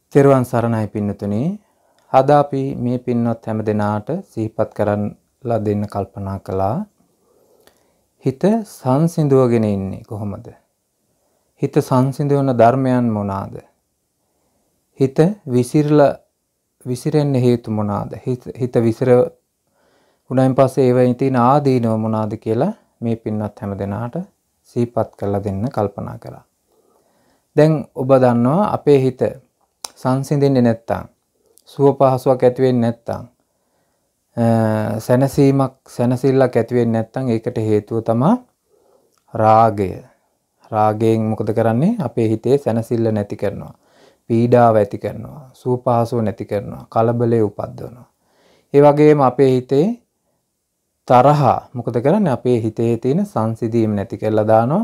තෙරුවන් සරණයි පින්නතුනි. අද අපි මේ පින්වත් හැම දෙනාට සිහිපත් කරලා දෙන්න කල්පනා කළා. හිත සංසිඳුවගෙන ඉන්නේ කොහොමද? හිත සංසිඳවන ධර්මයන් මොනවාද? හිත විසිරෙන්න හේතු මොනවාද? හිත උනායින් පස්සේ ඒවෙන් තියෙන ආදීනව මොනවාද කියලා මේ පින්වත් හැම දෙනාට සිහිපත් කරලා දෙන්න කල්පනා කළා. දැන් ඔබ දන්නවා අපේ හිත සංසිඳෙන්නේ නැත්තම්, සුව පහසුවක් ඇති වෙන්නේ නැත්තම්, සැනසීල්ලක් ඇති වෙන්නේ නැත්තම් ඒකට හේතුව තමයි රාගය. රාගයෙන් මොකද කරන්නේ? අපේ හිතේ සැනසෙල්ල නැති කරනවා, පීඩාව ඇති කරනවා, සුව පහසුව නැති කරනවා, කලබලය උපද්දවනවා. ඒ වගේම අපේ හිතේ තරහ මොකද කරන්නේ? අපේ හිතේ තියෙන සංසිඳීම නැති කරලා දානවා,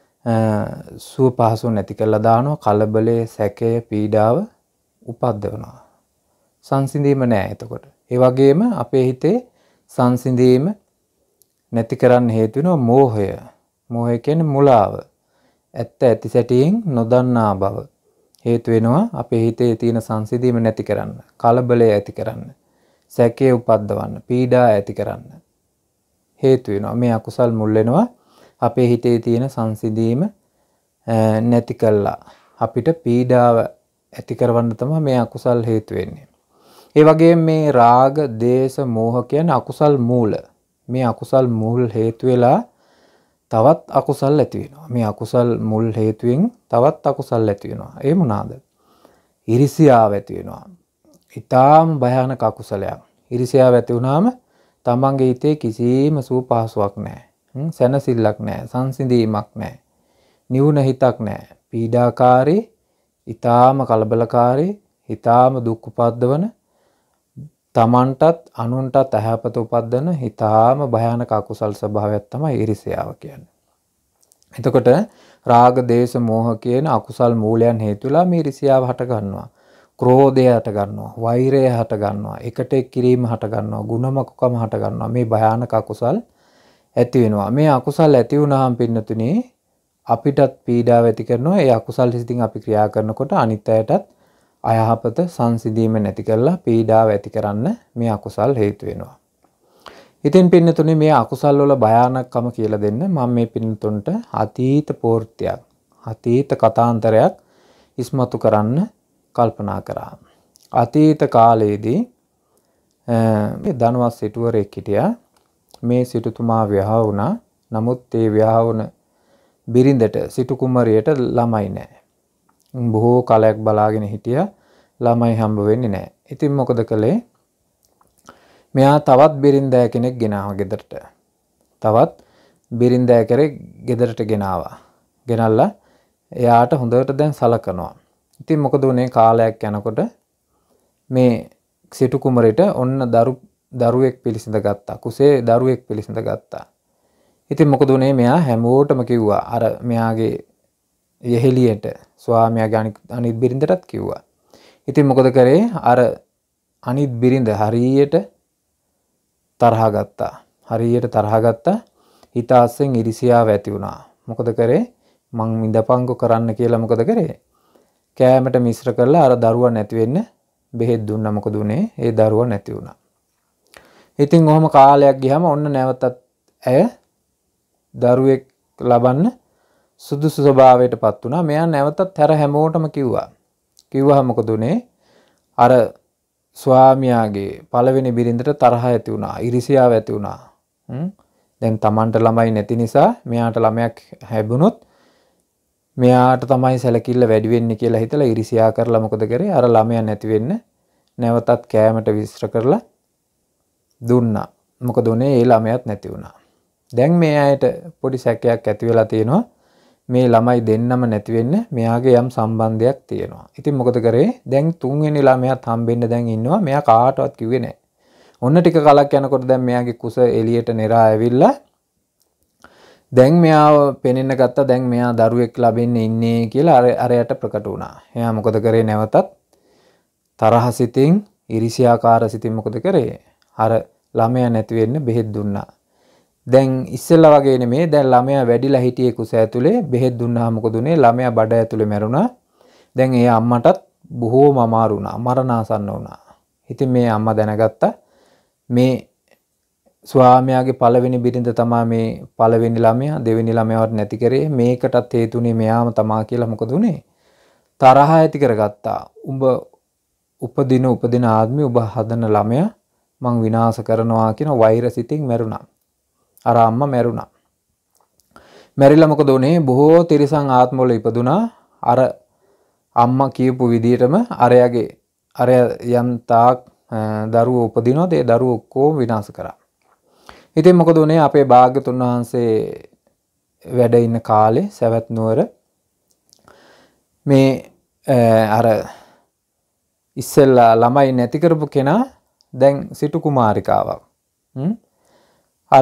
සුව පහසුව නැති කරලා දානවා, කලබලය, සැකය, පීඩාව උපද්දවනවා. සංසිඳීම නැහැ එතකොට. ඒ වගේම අපේ හිතේ සංසිඳීම නැති කරන්න හේතු වෙනවා මෝහය. මෝහය කියන්නේ මුලාව. ඇත්ත ඇති සැටියෙන් නොදන්නා බව හේතු වෙනවා අපේ හිතේ තියෙන සංසිඳීම නැති කරන්න, කලබලය ඇති කරන්න, සැකේ උපද්දවන්න, පීඩා ඇති කරන්න හේතු වෙනවා. මේ අකුසල් මුල් වෙනවා අපේ හිතේ තියෙන සංසිඳීම නැති කළා අපිට පීඩාව ඇති කරවන්න තමයි මේ අකුසල් හේතු වෙන්නේ. ඒ වගේම මේ රාග, දේශ, මෝහ කියන අකුසල් මූල. මේ අකුසල් මූල හේතු වෙලා තවත් අකුසල් ඇති වෙනවා. මේ අකුසල් මුල් හේතුවෙන් තවත් අකුසල් ඇති වෙනවා. ඒ මොනවාද? iriසියාව ඇති වෙනවා. ඊටාම භයානක අකුසලයක්. iriසියාව ඇති වුණාම තමන්ගේ හිතේ කිසිම සුව පහසුවක් නැහැ. සැනසෙල්ලක් නැහැ, සංසිඳීමක් නැහැ, නිවුන හිතක් නැහැ. පීඩාකාරී, ඊටාම කලබලකාරී, ඊටාම දුක් උපද්දවන, තමන්ටත් අනුන්ටත් අයහපත උපද්දන ඊටාම භයානක අකුසල් ස්වභාවයක් තමයි ඊර්ෂ්‍යාව කියන්නේ. එතකොට රාග, දේශ, මෝහ කියන අකුසල් මූලයන් හේතු වෙලා මේ ඊර්ෂ්‍යාව හට ගන්නවා. ක්‍රෝධය හට ගන්නවා, වෛරය හට ගන්නවා, එකට එක් කිරීම හට ගන්නවා, ගුණමකුකම හට ගන්නවා. මේ භයානක අකුසල් ඇති වෙනවා. මේ අකුසල් ඇති වුණාම පින්නතුනේ අපිටත් පීඩාව ඇති කරනවා. ඒ අකුසල් සිතින් අපි ක්‍රියා කරනකොට අනිත් අයටත් අයහපත, සංසිඳීම නැති කරලා පීඩාව ඇති කරන්න මේ අකුසල් හේතු වෙනවා. ඉතින් පින්නතුනේ මේ අකුසල් වල භයානකම කියලා දෙන්න මම මේ පින්නතුන්ට අතීත පෝර්ත්‍යක්, අතීත කතාන්තරයක් ඉස්මතු කරන්න කල්පනා කරා. අතීත කාලයේදී මේ ධනවත් සිටුවරයෙක් හිටියා. මේ සිටුතුමා විවාහ වුණා. නමුත් ඒ විවාහ වුණ බිරිඳට, සිටු කුමරියට ළමයි නැහැ. බොහෝ කාලයක් බලාගෙන හිටියා. ළමයි හම්බ වෙන්නේ නැහැ. ඉතින් මොකද කළේ? මෙයා තවත් බිරිඳෑ කෙනෙක් ගෙනාවා ගෙදරට. තවත් බිරිඳෑ කෙනෙක් ගෙදරට ගෙනාවා. ගෙනල්ලා එයාට හොඳට දැන් සලකනවා. ඉතින් මොකද උනේ? කාලයක් යනකොට මේ සිටු කුමරිට ඔන්න දරුවෙක් පිළිසිඳ ගත්තා. කුසේ දරුවෙක් පිළිසිඳ ගත්තා. ඉතින් මොකද උනේ? මෙයා හැමෝටම කිව්වා. අර මෙයාගේ යෙහෙලියට, ස්වාමියාගේ අනිත් බිරිඳටත් කිව්වා. ඉතින් මොකද කරේ? අර අනිත් බිරිඳ හරියට තරහ ගත්තා. හරියට තරහ ගත්තා. හිත අස්සෙන් ඉරිසියාව ඇති වුණා. මොකද කරේ? මං ඉඳපංකො කරන්න කියලා මොකද කරේ? කෑමට මිශ්‍ර කරලා අර දරුවා නැති වෙන්න බෙහෙත් දුන්නා. මොකද උනේ? ඒ දරුවා නැති වුණා. ඉතින් ඔහොම කාලයක් ගියාම ඔන්න නැවතත් ඇය දරුවෙක් ලබන්න සුදුසු ස්වභාවයටපත් වුණා. මෙයා නැවතත් හැර හැමෝටම කිව්වා. කිව්වහම මොකද උනේ? අර ස්වාමියාගේ පළවෙනි බිරිඳට තරහ ඇති වුණා, iriසියාව ඇති වුණා. දැන් Tamanට ළමයි නැති නිසා මෙයාට ළමයක් හැබුණොත් මෙයාට තමයි සැලකිල්ල වැඩි වෙන්නේ කියලා හිතලා iriසියා කරලා මොකද කරේ? අර ළමයා නැති වෙන්න නැවතත් කෑමට විශ්‍ර කරලා දුන්නා. මොකද උනේ? ඒ ළමයාත් නැති වුණා. දැන් මේ අයට පොඩි සැකයක් ඇති වෙලා තියෙනවා. මේ ළමයි දෙන්නම නැති වෙන්න මෙයාගේ යම් සම්බන්ධයක් තියෙනවා. ඉතින් මොකද කරේ? දැන් තුන්වෙනි ළමයාත් හම්බෙන්න දැන් ඉන්නවා. මෙයා කාටවත් කිව්වේ නැහැ. ඔන්න ටික කලක් යනකොට දැන් මෙයාගේ කුස එළියට නෙරා ඇවිල්ලා දැන් මෙයාව පෙනෙන්න ගත්තා. දැන් මෙයා දරුවෙක් ලැබෙන්න ඉන්නේ කියලා අරයට ප්‍රකට වුණා. එයා මොකද කරේ? නැවතත් තරහ සිතින්, iriසියාකාර සිතින් මොකද කරේ? අර ළමයා නැති වෙන්න බෙහෙත් දුන්නා. දැන් ඉස්සෙල්ලා වගේ නෙමෙයි. දැන් ළමයා වැඩිලා හිටියේ කුස ඇතුලේ. බෙහෙත් දුන්නාම මොකද උනේ? ළමයා බඩ ඇතුලේ මැරුණා. දැන් ඒ අම්මටත් බොහෝම අමාරු වුණා. මරණාසන්න වුණා. ඉතින් මේ අම්මා දැනගත්තා මේ ස්වාමියාගේ පළවෙනි බිරිඳ තමයි මේ පළවෙනි ළමයා දෙවෙනි ළමයාවත් නැති කරේ. මේකටත් හේතුනේ මෙයාම තමා කියලා. මොකද උනේ? තරහ ඇති කරගත්තා. උඹ උපදින ආත්මේ ඔබ හදන ළමයා මං විනාශ කරනවා කියන වෛරසිතින් මැරුණා. අර අම්මා මැරුණා. මැරිලා මොකද උනේ? බොහෝ තිරිසන් ආත්මවල ඉපදුනා. අර අම්මා කියපු විදිහටම අරයා යම් තාක් දරුවෝ උපදිනවද ඒ දරුවෝ ඔක්කොම විනාශ කරා. ඉතින් මොකද උනේ? අපේ භාග්‍යතුන් වහන්සේ වැඩ ඉන්න කාලේ සවැත් නුවර මේ අර ඉස්සෙල්ලා ළමයි නැති කරපු කෙනා දැන් සිටු කුමාරිකාවක්. අර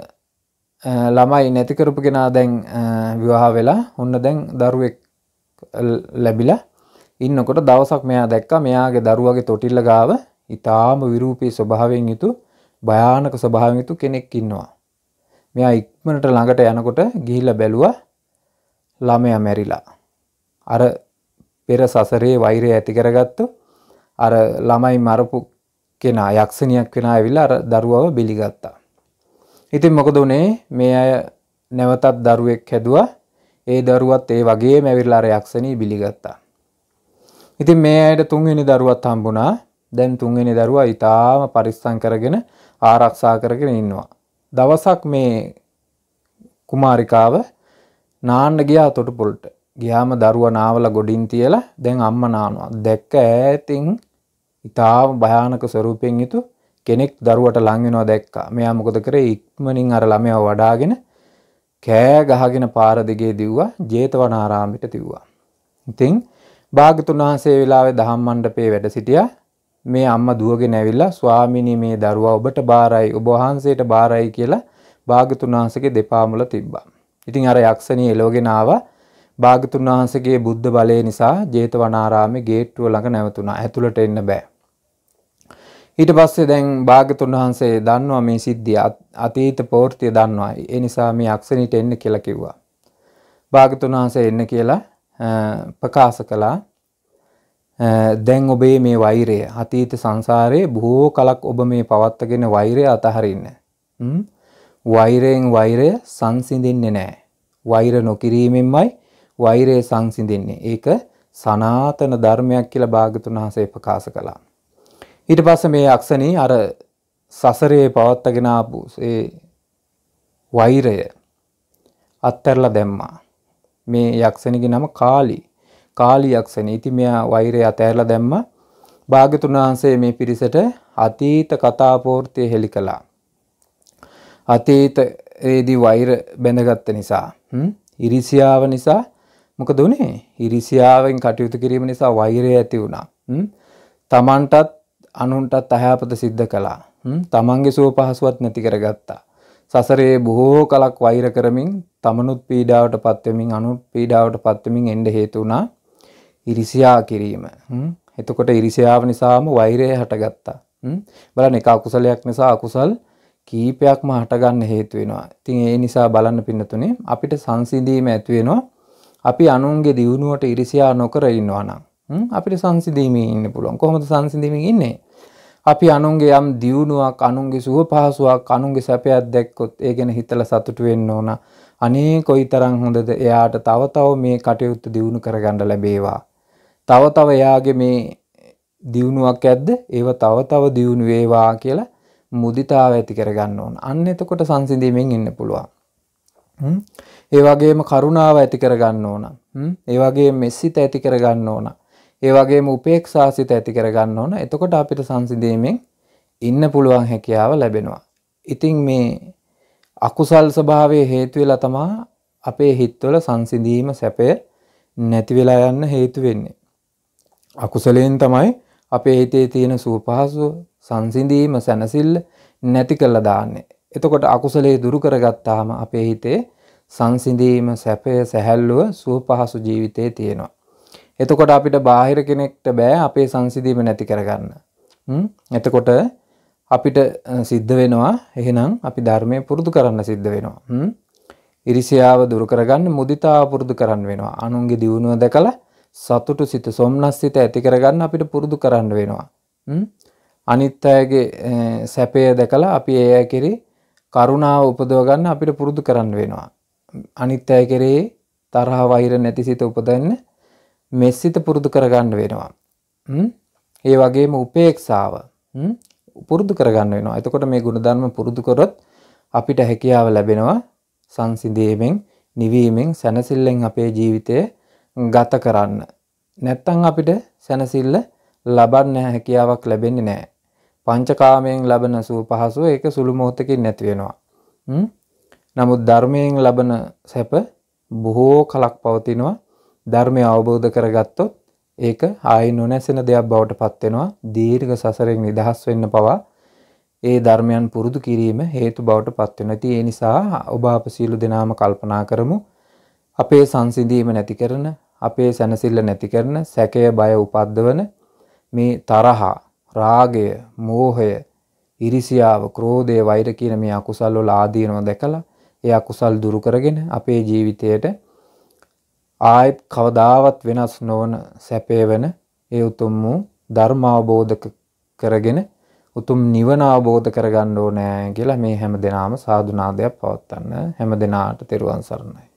ළමයි නැති කරපු කෙනා දැන් විවාහ වෙලා ඔන්න දැන් දරුවෙක් ලැබිලා ඉන්නකොට දවසක් මෙයා දැක්කා මෙයාගේ දරුවගේ තොටිල්ල ගාව ඊටාම විරූපී ස්වභාවයෙන් යුතු භයානක ස්වභාවයෙන් යුතු කෙනෙක් ඉන්නවා. මෙයා ඉක්මනට ළඟට යනකොට ගිහිල්ලා බැලුවා ළමයා මැරිලා. අර පෙර සසරේ වෛරය ඇති කරගත්තු අර ළමයි මරපු කෙනා යක්ෂණියක් වෙනා ඇවිල්ලා අර දරුවව බිලිගත්තා. ඉතින් මොකද උනේ? මේ අය නැවතත් දරුවෙක් හැදුවා. ඒ දරුවත් ඒ වගේම ඇවිල්ලා අර යක්ෂණී බිලිගත්තා. ඉතින් මේ අයට තුන්වෙනි දරුවත් හම්බුණා. දැන් තුන්වෙනි දරුවා ඊටාම පරිස්සම් කරගෙන ආරක්ෂා කරගෙන ඉන්නවා. දවසක් මේ කුමාරිකාව නාන්න ගියා තොටුපොළට. ගියාම දරුවා නාවල ගොඩින් තියලා දැන් අම්මා නානවා. දැක්ක ඈතින් ඊටාම භයානක ස්වරූපයෙන් යුතු කෙනෙක් දරුවට ලං වෙනවා දැක්කා. මෙයා මොකද කරේ? ඉක්මනින් අර ළමයාව වඩාගෙන කෑ ගහගෙන පාර දිගේ දිව්වා. ජේතවනාරාමයට දිව්වා. ඉතින් භාග්‍යතුන් වහන්සේ වෙලාවේ දහම් මණ්ඩපේ වැඩ සිටියා. මේ අම්මා දුවගෙන ඇවිල්ලා ස්වාමීනි මේ දරුවා ඔබට බාරයි ඔබ වහන්සේට බාරයි කියලා භාග්‍යතුන් වහන්සේගේ දෙපා මුල තිබ්බා. ඉතින් අර යක්ෂණී එළවගෙන ආවා. භාග්‍යතුන් වහන්සේගේ බුද්ධ බලය නිසා ජේතවනාරාමේ ගේට්ටුව ළඟ නැවතුණා. ඇතුළට එන්න බෑ. ඊට පස්සේ දැන් භාග්‍යතුන් වහන්සේ දන්නවා මේ සිද්ධිය අතීත ප්‍රවෘත්තිය දන්නවා. ඒ නිසා මේ යක්ෂණීට එන්න කියලා කිව්වා. භාග්‍යතුන් වහන්සේ එන්න කියලා ප්‍රකාශ කළා. දැන් ඔබේ මේ වෛරය අතීත සංසාරයේ බොහෝ කලක් ඔබ මේ පවත්වාගෙන වෛරය අතහරින්න. වෛරයෙන් වෛරය සංසිඳෙන්නේ නැහැ. වෛර නොකිරීමෙන්මයි වෛරය සංසිඳෙන්නේ. ඒක සනාතන ධර්මයක් කියලා භාග්‍යතුන් වහන්සේ ප්‍රකාශ කළා. ඊට පස්සේ මේ යක්ෂණී අර සසරේ පවත්වාගෙන ආපු ඒ වෛරය අත්හැරලා දැම්මා. මේ යක්ෂණිගේ නම කාලි යක්ෂණී. ඉතින් මෙයා වෛරය අතහැරලා දැම්මා. භාග්‍යතුන් වහන්සේ මේ පිරිසට අතීත කතා ප්‍රවෘත්ති හෙළි කළා. අතීතයේදී වෛර බැඳගත්ත නිසා ඉරිසියාව නිසා මොකද උනේ? ඉරිසියාවෙන් කටයුතු කිරීම නිසා වෛරය ඇති වුණා. තමන්ටත් අනුන්ටත් අයහපත සිද්ධ කළා. තමන්ගේ සුව පහසුවත් නැති කරගත්තා. සසරේ බොහෝ කලක් වෛර කරමින් තමනුත් පීඩාවට පත් වෙමින් අනුත් පීඩාවට පත් වෙමින් එන්න හේතු වුණා ඉරිසියා කිරීම. එතකොට ඉරිසියාව නිසාම වෛරය හටගත්තා. බලන්න එක අකුසලයක් නිසා අකුසල් කීපයක්ම හටගන්න හේතු වෙනවා. ඉතින් ඒ නිසා බලන්න පින්නතුනේ අපිට සංසිඳීම ඇති වෙනවා. අපි අනුන්ගේ දියුණුවට ඉරිසියා නොකර ඉන්නවා නම් අපිට සංසිඳීමේ ඉන්න පුළුවන්. කොහොමද සංසිඳීමෙන් ඉන්නේ? අපි අනුන්ගේ යම් දියුණුවක්, අනුන්ගේ සුව පහසුවක්, අනුන්ගේ සැපයක් දැක්කොත් ඒ ගැන හිතලා සතුටු වෙන්න ඕන. අනේ කොයිතරම් හොඳද එයාට තව මේ කටයුත්ත දියුණු කරගන්න ලැබේවා. තව එයාගේ මේ දියුණුවක් ඇද්ද? ඒව තව දියුණු වේවා කියලා මුදිතාව ඇති කරගන්න ඕන. අන්න එතකොට සංසිඳීමෙන් ඉන්න පුළුවන්. ඒ වගේම කරුණාව ඇති කරගන්න ඕන. ඒ වගේම මෙසිත ඇති කරගන්න ඕන. ඒ වගේම උපේක්ෂාසිත ඇති කරගන්න ඕන. එතකොට අපිට සංසිඳීමෙන් ඉන්න පුළුවන් හැකියාව ලැබෙනවා. ඉතින් මේ අකුසල් ස්වභාවයේ හේතු වෙලා තමයි අපේ හිතවල සංසිඳීම සැපය නැති වෙලා යන්න හේතු වෙන්නේ. අකුසලයෙන් තමයි අපේ හිතේ තියෙන සුවපහසුව සංසිඳීම සැනසෙල්ල නැති කරලා දාන්නේ. එතකොට අකුසලයේ දුරු කරගත්තාම අපේ හිතේ සංසිඳීම සැපය සැහැල්ලුව සුවපහසු ජීවිතේ තියෙනවා. එතකොට අපිට බාහිර කෙනෙක්ට බෑ අපේ සංසිඳීම නැති කරගන්න. එතකොට අපිට සිද්ධ වෙනවා එහෙනම් අපි ධර්මයේ පුරුදු කරන්න සිද්ධ වෙනවා. ඉරිසියාව දුරු කරගන්න මුදිතාව පුරුදු කරන්න වෙනවා. අනුන්ගේ දියුණුව දැකලා සතුටු සිත සොම්නස් සිත ඇති කරගන්න අපිට පුරුදු කරන්න වෙනවා. අනිත් අයගේ සැපය දැකලා අපි ඒ අය කෙරෙහි කරුණාව උපදව ගන්න අපිට පුරුදු කරන්න වෙනවා. අනිත් අය කෙරෙහි තරහ වෛර නැති සිත උපදන්න මෙසිත පුරුදු කරගන්න වෙනවා. ඒ වගේම උපේක්ෂාව පුරුදු කරගන්න වෙනවා. එතකොට මේ ගුණධර්ම පුරුදු කරොත් අපිට හැකියාව ලැබෙනවා සංසිඳීමෙන්, නිවීමෙන්, සැනසෙල්ලෙන් අපේ ජීවිතය ගත කරන්න. නැත්තම් අපිට සැනසෙල්ල ලබන්න හැකියාවක් ලැබෙන්නේ නැහැ. පංචකාමයෙන් ලබන සුව පහසුව ඒක සුළු මොහොතකින් නැති වෙනවා. නමුත් ධර්මයෙන් ලබන සැප බොහෝ කලක් පවතිනවා. ධර්මය අවබෝධ කරගත්තොත් ඒක ආයි නොනැසෙන දෙයක් බවට පත් වෙනවා. දීර්ඝ සසරෙන් නිදහස් වෙන්න පවා ඒ ධර්මයන් පුරුදු කිරීම හේතු බවට පත් වෙනවා. ඉතින් ඒ නිසා ඔබ අප සියලු දෙනාම කල්පනා කරමු. අපේ සංසිඳීම නැති කරන, අපේ සැනසෙල්ල නැති කරන, සැකය බය උපද්දවන මේ තරහ, රාගය, මෝහය, ඉරිසියාව, ක්‍රෝධය, වෛර කියන මේ අකුසල් වල ආදීනව දැකලා ඒ අකුසල් දුරු කරගෙන අපේ ජීවිතයට ආයත් කවදාවත් වෙනස් නොවන සැපේ වෙන ඒ උතුම් වූ ධර්ම අවබෝධ කරගෙන උතුම් නිවන අවබෝධ කරගන්න ඕනේ කියලා මේ හැම දිනාම සාදු නාදයක් පවත්වන්න. හැම දිනාට තෙරුවන් සරණයි.